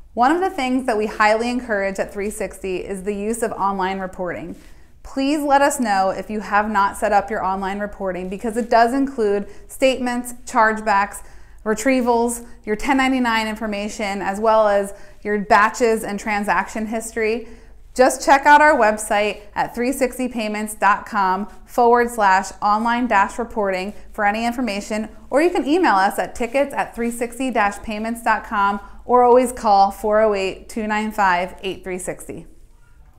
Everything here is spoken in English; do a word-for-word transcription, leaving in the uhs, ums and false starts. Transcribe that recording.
One of the things that we highly encourage at three sixty is the use of online reporting. Please let us know if you have not set up your online reporting, because it does include statements, chargebacks, retrievals, your ten ninety-nine information, as well as your batches and transaction history. Just check out our website at three sixty payments dot com forward slash online dash reporting for any information, or you can email us at tickets at three sixty dash payments dot com, or always call four oh eight, two nine five, eight three six oh.